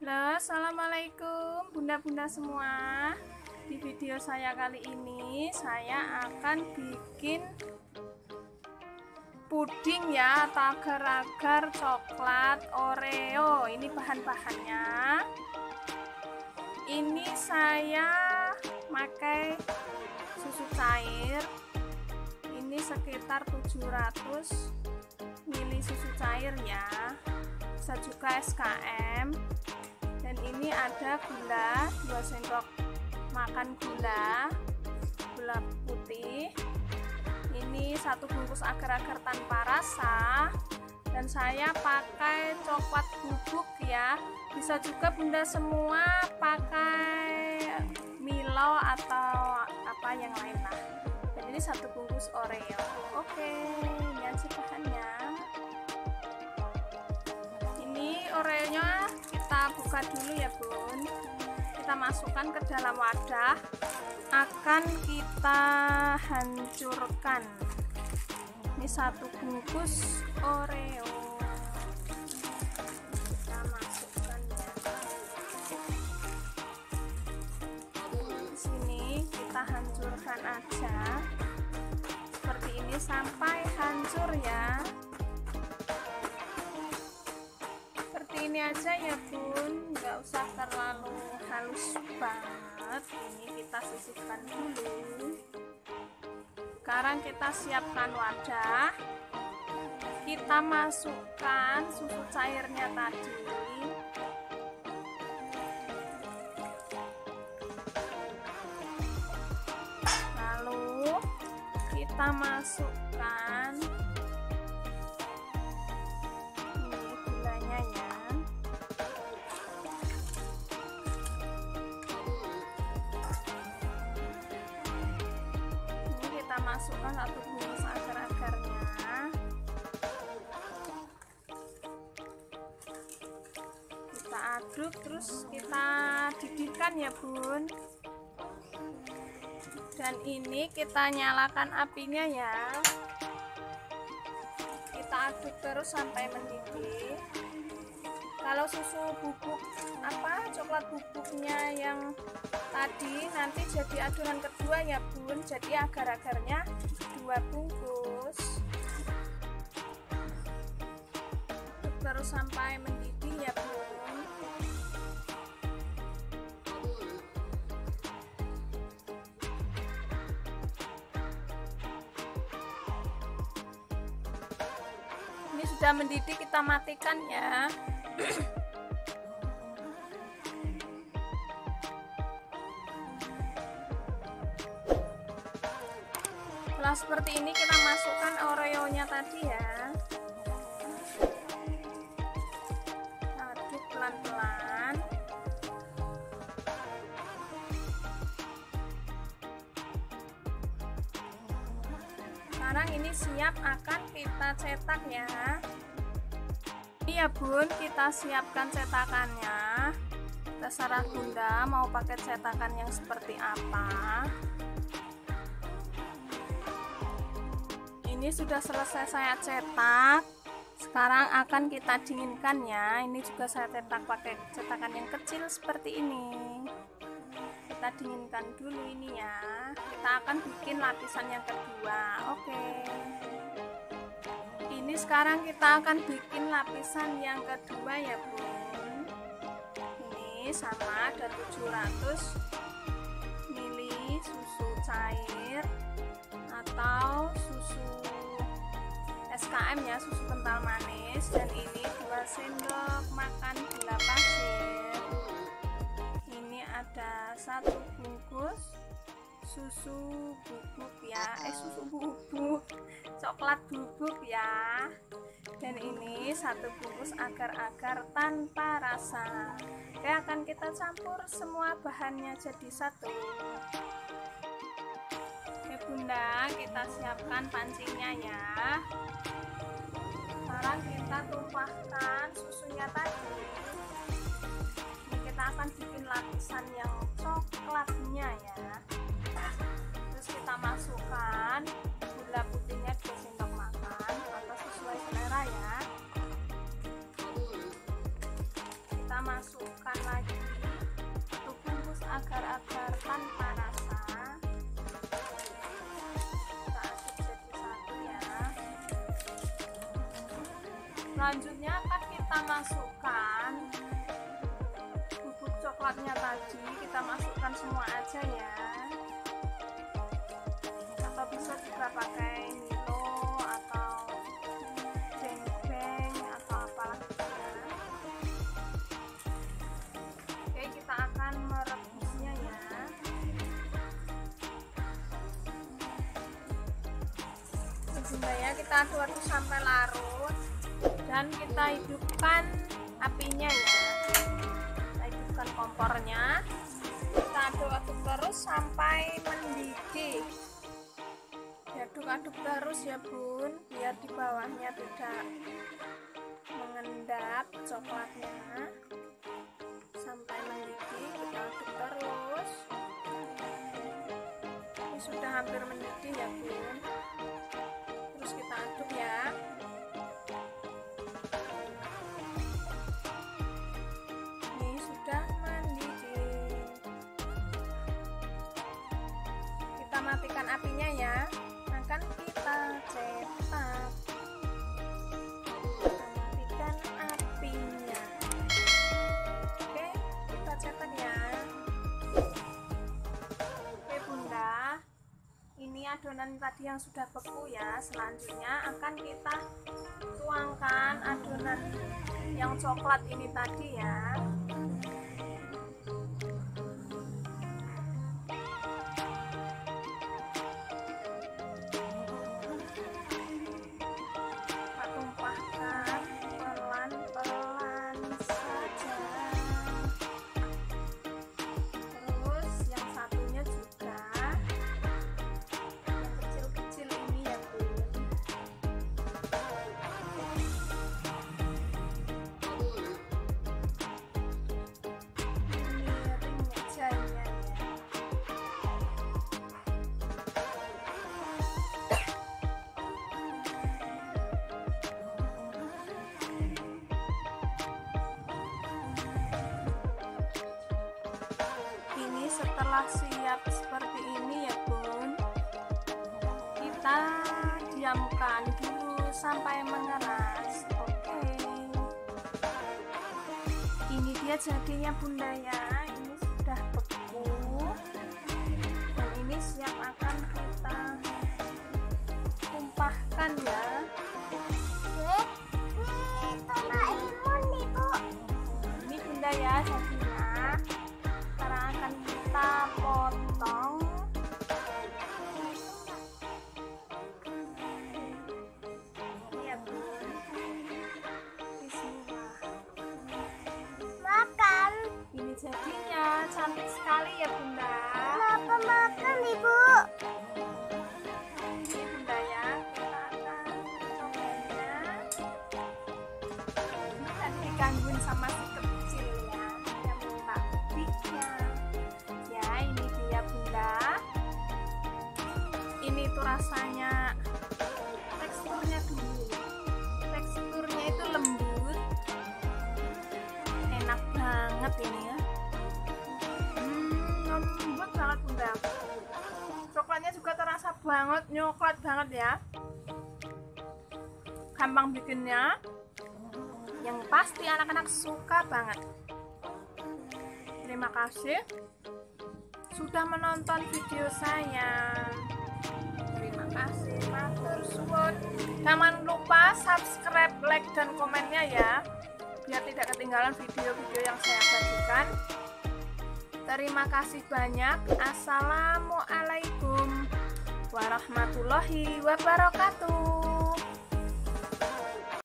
Halo, assalamualaikum bunda-bunda semua. Di video saya kali ini saya akan bikin puding ya, atau agar-agar coklat Oreo. Ini bahan-bahannya. Ini saya pakai susu cair. Ini sekitar 700 ml susu cair ya. Bisa juga SKM. Dan ini ada gula 2 sendok makan gula putih. Ini 1 bungkus agar-agar tanpa rasa, dan saya pakai coklat bubuk ya. Bisa juga bunda semua pakai Milo atau apa yang lain lah. Dan ini 1 bungkus Oreo. Oke, ini aja bahannya. Ini Oreonya kita buka dulu ya bun. Kita masukkan ke dalam wadah, akan kita hancurkan. Ini 1 bungkus Oreo, kita masukkan ya. Di sini kita hancurkan aja seperti ini sampai hancur ya. Ini aja ya bun, nggak usah terlalu halus banget. Ini kita sisihkan dulu. Sekarang kita siapkan wadah, kita masukkan susu cairnya tadi. Lalu kita masukkan gulanya ya. Masukkan 1 bungkus agar-agarnya. Kita aduk, terus kita didihkan ya bun. Dan ini kita nyalakan apinya ya. Kita aduk terus sampai mendidih. Kalau susu bubuk coklat bubuknya yang tadi nanti jadi adonan kedua ya bun, jadi agar-agarnya 2 bungkus. Terus sampai mendidih ya bun. Ini sudah mendidih, kita matikan ya. Setelah seperti ini kita masukkan Oreo-nya tadi ya. Aduk pelan-pelan. Sekarang ini siap akan kita cetak ya. Ini ya bun, kita siapkan cetakannya. Terserah bunda mau pakai cetakan yang seperti apa. Ini sudah selesai saya cetak. Sekarang akan kita dinginkan ya. Ini juga saya cetak pakai cetakan yang kecil seperti ini. Kita dinginkan dulu ini ya. Kita akan bikin lapisan yang kedua. Oke. Ini sekarang kita akan bikin lapisan yang kedua ya bun. Ini sama, ada 700 ml susu cair atau susu SKM ya, susu kental manis. Dan ini 2 sendok makan gula pasir. Ini ada 1 bungkus susu bubuk ya, susu bubuk coklat bubuk ya. Dan ini 1 bungkus agar-agar tanpa rasa. Oke, akan kita campur semua bahannya jadi 1. Oke bunda, kita siapkan pancingnya ya. Sekarang kita tumpahkan susunya tadi. Ini kita akan bikin lapisan yang coklatnya ya. Terus kita masukkan gula putihnya 2 sendok makan atau sesuai selera ya. Kita masukkan Selanjutnya akan kita masukkan bubuk coklatnya tadi, kita masukkan semua aja ya, atau bisa juga pakai Milo atau Beng atau apalah ya. Oke, kita akan merebusnya ya. Bunda ya, kita aduk-aduk sampai larut dan kita hidupkan apinya ya. Kita hidupkan kompornya, kita aduk-aduk terus sampai mendidih. Diaduk-aduk terus ya bun, biar di bawahnya tidak mengendap coklatnya. Sampai mendidih kita aduk terus. Ini sudah hampir mendidih ya bun, terus kita aduk ya. Ini sudah mendidih, kita matikan apinya ya. Akan kita cetak, kita matikan apinya. Oke, kita cetak ya. Oke bunda, ini adonan tadi yang sudah beku ya. Selanjutnya akan kita tuangkan adonan yang coklat ini tadi ya. Kita tumpahkan pelan-pelan saja. Terus yang satunya juga, yang kecil-kecil ini ya bun. Ini ring mejanya ya. Ini setelah siap seperti ini ya bun, kita diamkan dulu sampai mengeras. Oke, ini dia jadinya bunda ya. Ini sudah beku dan ini siap akan kita tumpahkan ya. Ini bunda ya jadinya. Sekarang akan kita potong. Ini ya bun, bismillah. Makan. Ini jadinya cantik sekali ya bunda. Kenapa makan ibu? Ini bunda ya, kita akan cobanya. Ini tadi digangguin sama si kecil ya, yang minta bibitnya. Ya ini dia bunda. Ini tuh rasanya, teksturnya dulu. Teksturnya itu lembut, enak banget ini ya. Lembut banget bunda. Coklatnya juga terasa banget, nyoklat banget ya. Gampang bikinnya, yang pasti anak-anak suka banget. Terima kasih sudah menonton video saya. Terima kasih, matur suwun. Jangan lupa subscribe, like, dan komennya ya, biar tidak ketinggalan video-video yang saya bagikan. Terima kasih banyak. Assalamualaikum warahmatullahi wabarakatuh.